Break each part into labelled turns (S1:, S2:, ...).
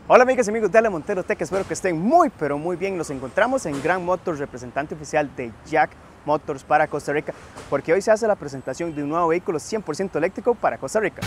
S1: Hola amigas y amigos de Ale Montero Tech, espero que estén muy pero muy bien. Nos encontramos en Grand Motors, representante oficial de Jack Motors para Costa Rica, porque hoy se hace la presentación de un nuevo vehículo 100% eléctrico para Costa Rica.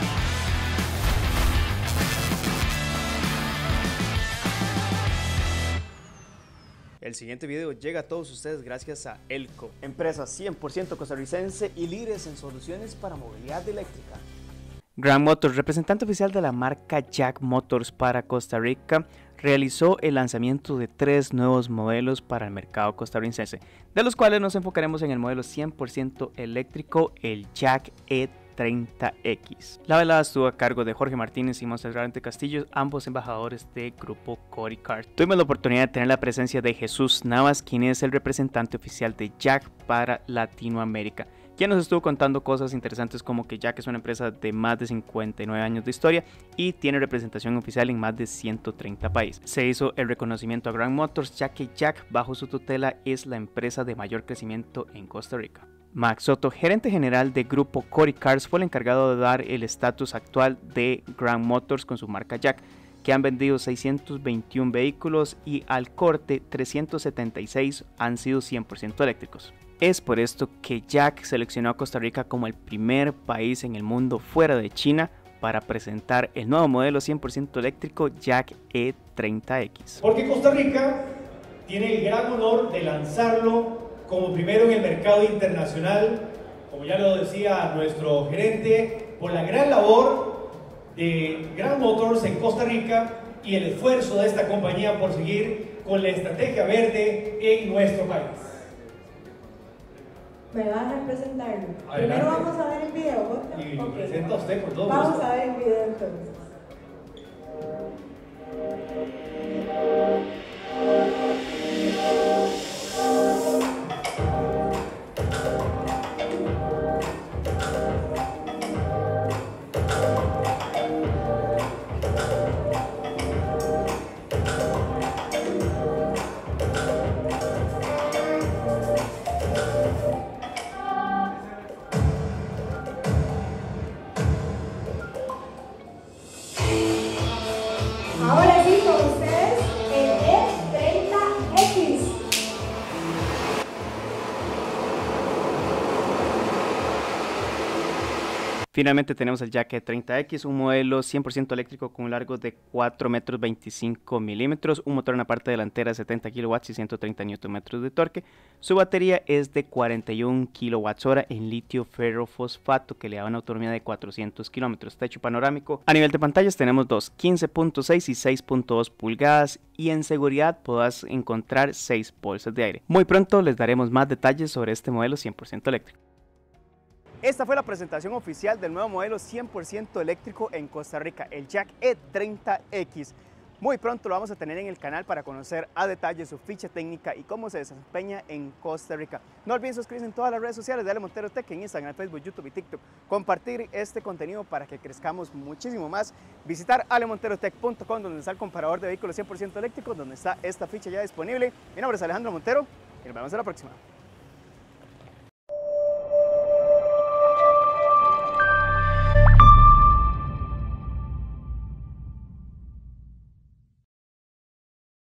S1: El siguiente video llega a todos ustedes gracias a Elco, empresa 100% costarricense y líderes en soluciones para movilidad eléctrica. Grand Motors, representante oficial de la marca Jack Motors para Costa Rica, realizó el lanzamiento de 3 nuevos modelos para el mercado costarricense, de los cuales nos enfocaremos en el modelo 100% eléctrico, el Jack E30X. La velada estuvo a cargo de Jorge Martínez y Monserrate Castillo, ambos embajadores de Grupo Cori Cars. Tuvimos la oportunidad de tener la presencia de Jesús Navas, quien es el representante oficial de Jack para Latinoamérica, quien nos estuvo contando cosas interesantes como que Jack es una empresa de más de 59 años de historia y tiene representación oficial en más de 130 países. Se hizo el reconocimiento a Grand Motors, ya que Jack bajo su tutela es la empresa de mayor crecimiento en Costa Rica. Max Soto, gerente general de Grupo Cori Cars, fue el encargado de dar el estatus actual de Grand Motors con su marca Jack, que han vendido 621 vehículos y al corte 376 han sido 100% eléctricos. Es por esto que Jack seleccionó a Costa Rica como el primer país en el mundo fuera de China para presentar el nuevo modelo 100% eléctrico Jack E30X.
S2: Porque Costa Rica tiene el gran honor de lanzarlo como primero en el mercado internacional, como ya lo decía nuestro gerente, por la gran labor de Grand Motors en Costa Rica y el esfuerzo de esta compañía por seguir con la estrategia verde en nuestro país.
S3: ¿Me vas a presentarlo?
S2: Adelante.
S3: Primero vamos a ver el video, ¿no?
S2: Y lo presenta usted por todo
S3: Vamos
S2: gusto.
S3: a ver el video entonces. Ahora sí, con ustedes, el E30X.
S1: Finalmente tenemos el Jack E30X, un modelo 100% eléctrico con un largo de 4 metros 25 milímetros, un motor en la parte delantera de 70 kW y 130 Nm de torque. Su batería es de 41 kWh en litio ferrofosfato que le da una autonomía de 400 km. Techo panorámico. A nivel de pantallas tenemos dos, 15.6 y 6.2 pulgadas, y en seguridad podrás encontrar 6 bolsas de aire. Muy pronto les daremos más detalles sobre este modelo 100% eléctrico. Esta fue la presentación oficial del nuevo modelo 100% eléctrico en Costa Rica, el Jack E30X. Muy pronto lo vamos a tener en el canal para conocer a detalle su ficha técnica y cómo se desempeña en Costa Rica. No olviden suscribirse en todas las redes sociales de Ale Montero Tech, en Instagram, Facebook, YouTube y TikTok. Compartir este contenido para que crezcamos muchísimo más. Visitar alemonterotech.com, donde está el comparador de vehículos 100% eléctricos, donde está esta ficha ya disponible. Mi nombre es Alejandro Montero y nos vemos en la próxima.